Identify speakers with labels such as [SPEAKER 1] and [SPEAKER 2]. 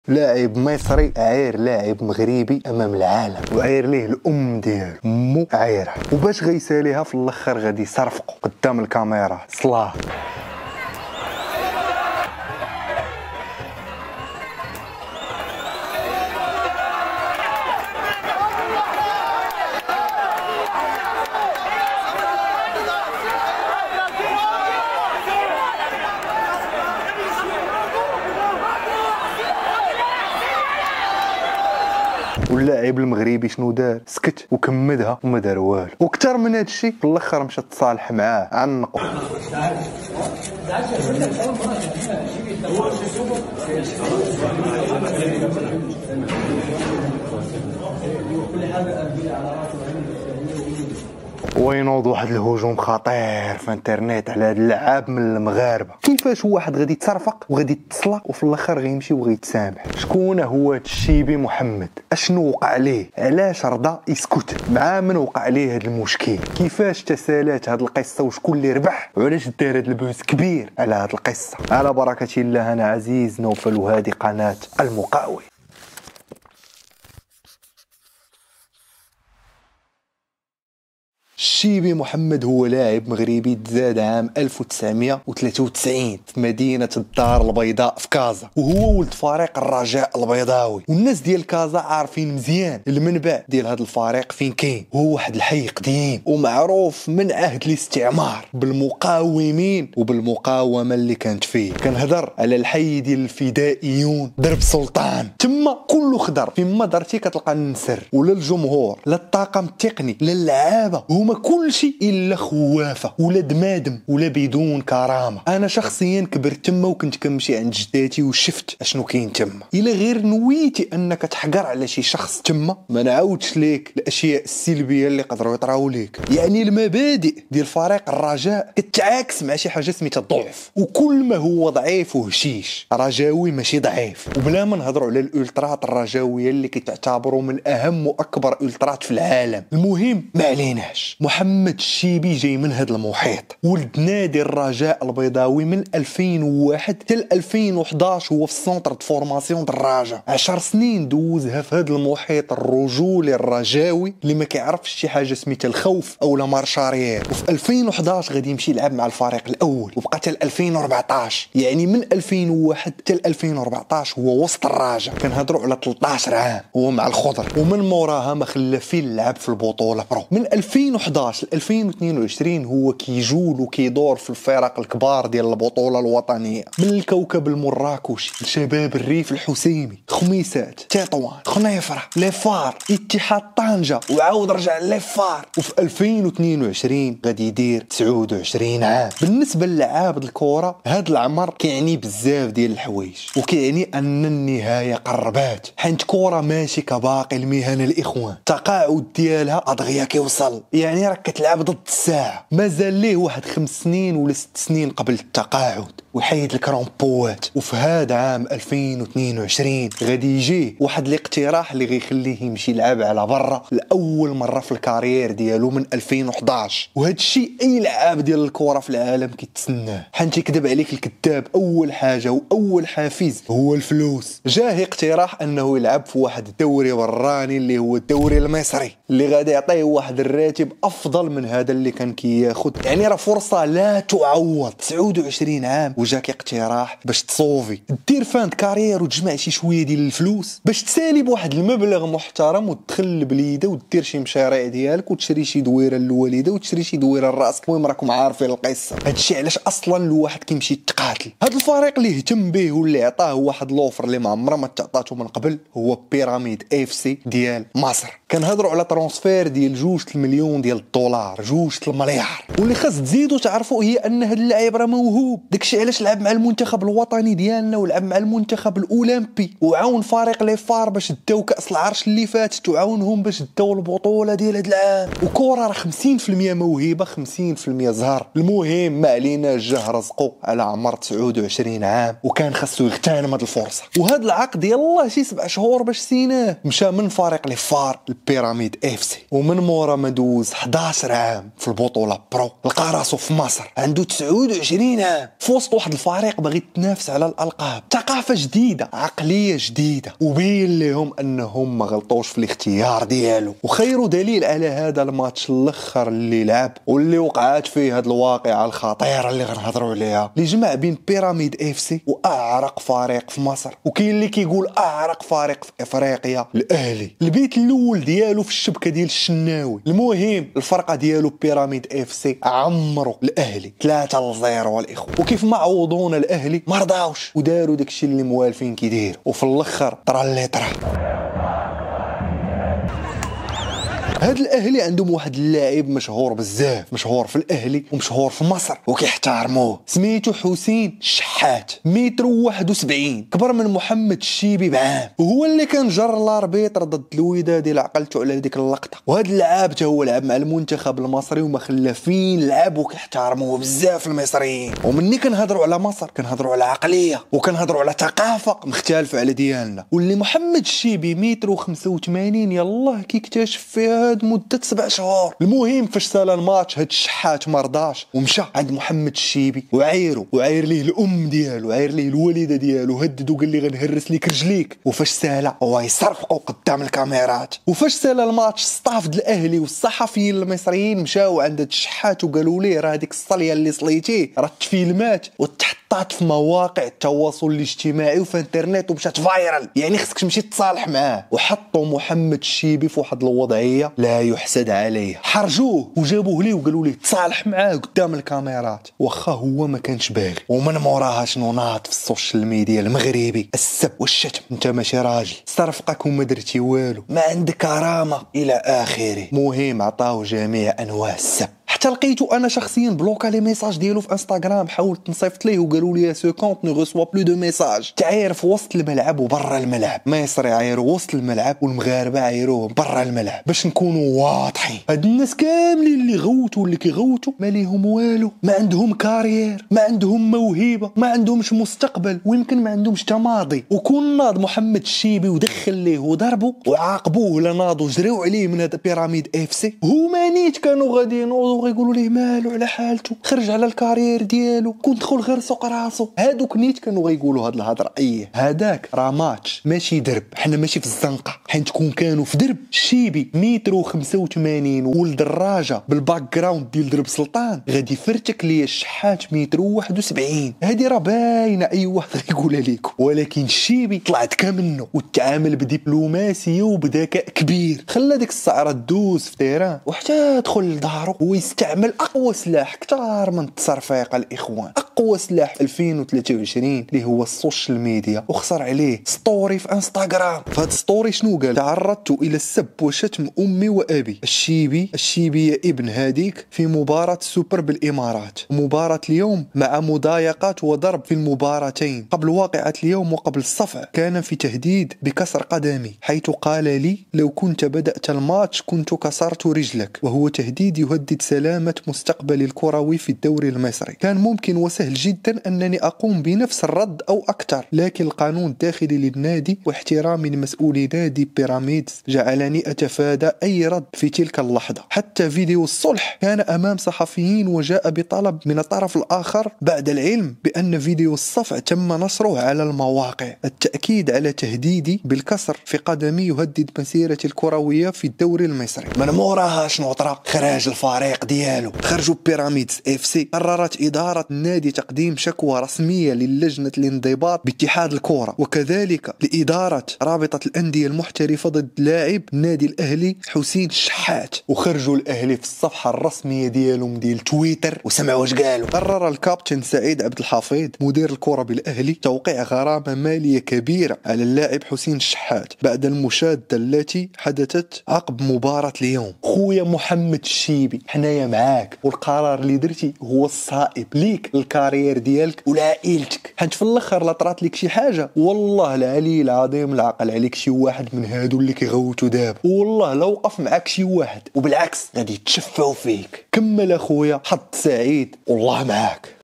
[SPEAKER 1] لاعب مصري عاير لاعب مغربي امام العالم وعاير ليه الام ديالو مو عايره، وباش غيساليها في الاخر غادي يصرفقوا قدام الكاميرا. صلاه واللاعب المغربي شنو دار؟ سكت وكمدها وما دار والو، وكثر من هذا الشيء في الاخر مشى تصالح معاه عنقو. وينوض واحد الهجوم خطير في انترنت على هذا اللعاب من المغاربه، كيفاش واحد غادي يتصرفق وغادي يتصلى وفي الاخر غيمشي وغيتسامح. شكون هو هذا الشيبي محمد؟ اشنو وقع ليه؟ علاش رضى يسكت؟ مع من وقع ليه هذا المشكل؟ كيفاش تسالات هذه القصه وشكون اللي ربح؟ وعلاش دار هذا البوز كبير على هذه القصه؟ على بركه الله، انا عزيز نوفل وهذه قناه المقاول. الشيبي محمد هو لاعب مغربي تزاد عام 1993 في مدينة الدار البيضاء في كازا، وهو ولد فريق الرجاء البيضاوي. والناس ديال كازا عارفين مزيان المنبع ديال هذا الفريق فين كاين، وهو واحد الحي قديم ومعروف من عهد الاستعمار بالمقاومين وبالمقاومة اللي كانت فيه. كنهضر على الحي ديال الفدائيون درب سلطان، تما كله خضر، فيما درتي كتلقى النسر ولا الجمهور لا الطاقم التقني لا اللعابة، هما كل شيء الا خوافه ولا دمادم ولا بدون كرامه. انا شخصيا كبرت تما وكنت كنمشي عند جداتي وشفت اشنو كاين تما. الا غير نويتي انك تحقر على شي شخص تما ما نعاودش ليك الاشياء السلبيه اللي قدروا يطراو ليك. يعني المبادئ ديال فريق الرجاء كتعاكس مع شي حاجه سميتها الضعف، وكل ما هو ضعيف وهشيش رجاوي ماشي ضعيف. وبلا ما نهضروا على الالترات الرجاويه اللي كتعتبروا من اهم واكبر الالترات في العالم. المهم ما عليناش، محمد الشيبي جاي من هذا المحيط، ولد نادي الرجاء البيضاوي من 2001 حتى 2011 هو في السونتر دو فورماسيون دراجة. 10 سنين دوزها في هذا المحيط الرجولي الرجاوي اللي ما كيعرفش شي حاجه سميتها الخوف او لا مارشاريير. وفي 2011 غادي يمشي يلعب مع الفريق الاول وبقى حتى 2014، يعني من 2001 حتى 2014 هو وسط الراجة. كنهضروا على 13 عام هو مع الخضر، ومن موراها ما خلى فيه لعب في البطوله برو. من 2011 ل 2022 هو كيجول وكيدور في الفرق الكبار ديال البطوله الوطنيه، من الكوكب المراكشي لشباب الريف الحسيمي، خميسات، تطوان، خنيفره، ليفار، اتحاد طنجه، وعاود رجع ليفار. وفي 2022 غادي يدير 29 عام. بالنسبه للعاب الكره هذا العمر كيعني بزاف ديال الحوايج، وكيعني ان النهايه قربات، حيت كره ماشي كباقي المهن الاخوان، التقاعد ديالها ادغيا كيوصل، يعني راك كتلعب ضد الساعه. مازال ليه واحد 5 سنين ولا 6 سنين قبل التقاعد وحيد الكرامبوات. وفي هذا عام 2022 غادي يجي واحد الاقتراح اللي غيخليه يمشي يلعب على برا لاول مره في الكارير ديالو من 2011. وهذا الشيء اي لعاب ديال الكره في العالم كيتسناه، حيت يكذب عليك الكذاب اول حاجه واول حافز هو الفلوس. جاه اقتراح انه يلعب في واحد الدوري براني اللي هو الدوري المصري اللي غادي يعطيه واحد الراتب افضل من هذا اللي كان كياخذ، يعني راه فرصه لا تعوض. 29 عام وجاك اقتراح باش تصوفي دير فاند كارير وتجمع شي شويه ديال الفلوس باش تسالي بواحد المبلغ محترم وتدخل البليده ودير شي مشاريع ديالك وتشري شي دويره للوالده وتشري شي دويره لراسك. المهم راكم عارفين القصه. هادشي علاش اصلا الواحد كيمشي يتقاتل. هاد الفريق اللي اهتم به واللي عطاه واحد لوفر اللي ما عمره ما تعطاتو من قبل هو بيراميد اف سي ديال مصر. كنهضروا على ترونسفير ديال 2 المليون ديال الدولار، 2 المليار. واللي خاص تزيدوا تعرفوا هي ان هاد اللاعب راه موهوب. داكشي علاش لعب مع المنتخب الوطني ديالنا ولعب مع المنتخب الاولمبي وعاون فريق لي فار باش داو كاس العرش اللي فاتت وعاونهم باش داو البطوله ديال هاد العام. وكره راه 50% موهبه 50% زهر. المهم ما علينا، جاه رزقو على عمر 29 عام وكان خاصو يغتنم هاد الفرصه. وهاد العقد يلاه شي 7 شهور باش سيناه. مشى من فريق لي فار لبيراميد اف سي، ومن مورا ما دوز 11 11 عام في البطوله برو، لقى راسو في مصر عنده 29 عام في وسط واحد الفريق باغي تنافس على الالقاب. ثقافه جديده، عقليه جديده، وبين لهم انهم ما غلطوش في الاختيار ديالو. وخير دليل على هذا الماتش الاخر اللي لعب واللي وقعت فيه هاد الواقعه الخطيره اللي غنهضروا عليها، اللي جمع بين بيراميد اف سي واعرق فريق في مصر، وكاين اللي كيقول اعرق فريق في افريقيا، الاهلي. البيت الاول ديالو في الشبكه ديال الشناوي. المهم الفرقه ديالو بيراميد اف سي عمروا الاهلي 3-0 الاخوه، وكيف ما عوضونا الاهلي ما رضاوش وداروا داكشي اللي موالفين كيديروا، وفي الاخر طرا اللي طرا. هاد الاهلي عندهم واحد اللاعب مشهور بزاف، مشهور في الاهلي ومشهور في مصر وكيحترموه، سميتو حسين الشحات، متر 71، كبر من محمد الشيبي بعام، وهو اللي كان جر الاربيتر ضد الوداد اللي عقلتو على ديك اللقطه. وهاد اللعاب حتى هو لعب مع المنتخب المصري وما خلى فين لعب، وكيحترموه بزاف المصريين. ومني كنهضروا على مصر كنهضروا على عقليه وكنهضروا على ثقافه مختلفه على ديالنا، واللي محمد الشيبي متر 85 يلاه كيكتشف فيها مدة 7 شهور. المهم فاش سال الماتش هاد الشحات مرضاش ومشى عند محمد الشيبي وعاير ليه الام ديالو، عاير ليه الوالده ديالو، هددو قال لي غنهرس ليك رجليك. وفاش سالا هو يصرفقوا قدام الكاميرات. وفاش سال الماتش ستاف د الاهلي والصحفيين المصريين مشاو عند هاد الشحات وقالوا ليه راه هذيك الصليه اللي صليتيه راه تفيلمات وتحطات في مواقع التواصل الاجتماعي وفي انترنت ومشات فايرال، يعني خصك تمشي تصالح معاه. وحطوا محمد الشيبي في واحد الوضعيه لا يحسد عليه، حرجوه وجابوه ليه وقالوا ليه تصالح معاه قدام الكاميرات، واخا هو ما كانش باغي. ومن موراها شنو ناض في السوشيال ميديا المغربي؟ السب والشتم. انت ماشي راجل، صرفقك وما درتي والو، ما عندك كرامه الى اخره. مهم عطاو جميع انواع السب، حتى لقيتو انا شخصيا بلوكا لي ميساج ديالو في انستغرام، حاولت نصيفط ليه وقالوا لي سو كونت نو ريسوا بلو دو ميساج. تعاير في وسط الملعب وبرا الملعب، مصر يعايروا وسط الملعب والمغاربه يعايروه برا الملعب. باش نكونوا واضحين، هاد الناس كاملين اللي غوتوا اللي كيغوتوا ما ليهم والو، ما عندهم كارير، ما عندهم موهبه، ما عندهمش مستقبل، ويمكن ما عندهمش تماضي. وكون ناض محمد الشيبي ودخل ليه وضربه وعاقبوه لناض وجريو عليه من هذا بيراميد اف سي، هما نيت كانوا غادي ينوضوا ويقولوا ليه مالو على حالته، خرج على الكارير ديالو، كون دخل غير سوق راسو. هادوك نيت كانوا غيقولوا هاد الهضره. هذاك راه ماتش ماشي درب، حنا ماشي في الزنقه، حيت كون كانوا في درب الشيبي متر 85 ولد الراجه بالباك جراوند ديال درب سلطان غادي يفرتك ليا الشحات متر 71. هادي راه باينه اي واحد غيقولها لكم، ولكن الشيبي طلع ذكى منه وتعامل بدبلوماسيه وبذكاء كبير، خلى ديك السعره تدوز في تيران وحتى دخل لدارو ويستعمل اقوى سلاح كتار من التصرفيق الاخوان، اقوى سلاح في 2023 اللي هو السوشيال ميديا، وخسر عليه ستوري في انستغرام. فهاد ستوري شنو قال؟ تعرضت الى السب وشتم امي وابي. الشيبي يا ابن هاديك في مباراة سوبر بالامارات، مباراة اليوم مع مضايقات وضرب في المباراتين. قبل واقعة اليوم وقبل الصفع كان في تهديد بكسر قدمي، حيث قال لي لو كنت بدأت الماتش كنت كسرت رجلك، وهو تهديد يهدد سلامة مستقبل الكروي في الدوري المصري. كان ممكن وسهل جدا أنني أقوم بنفس الرد أو أكثر، لكن القانون الداخلي للنادي واحترامي لمسؤولي نادي بيراميدز جعلني أتفادى أي رد في تلك اللحظة. حتى فيديو الصلح كان أمام صحفيين وجاء بطلب من الطرف الآخر بعد العلم بأن فيديو الصفع تم نشره على المواقع. التأكيد على تهديدي بالكسر في قدمي يهدد مسيرتي الكروية في الدوري المصري. من موراها شنو طرا؟ خراج الفريق ديالو، خرجوا بيراميدز اف سي. قررت إدارة النادي تقديم شكوى رسمية للجنة الانضباط باتحاد الكرة، وكذلك لإدارة رابطة الأندية المحترفة ضد لاعب النادي الأهلي حسين الشحات. وخرجوا الأهلي في الصفحة الرسمية ديالهم ديال تويتر وسمعوا واش قالوا. قرر الكابتن سعيد عبد الحفيظ مدير الكرة بالأهلي توقيع غرامة مالية كبيرة على اللاعب حسين الشحات بعد المشادة التي حدثت عقب مباراة اليوم. خويا محمد الشيبي حنايا معاك، والقرار اللي درتي هو الصائب ليك، الكارير ديالك ولعائلتك، حيت في الاخر لا طرات لك شي حاجه والله العلي العظيم العقل عليك شي واحد من هادو اللي كيغوتوا دابا، والله لو وقف معاك شي واحد وبالعكس غادي يتشفعوا فيك. كمل اخويا، حظ سعيد والله معاك.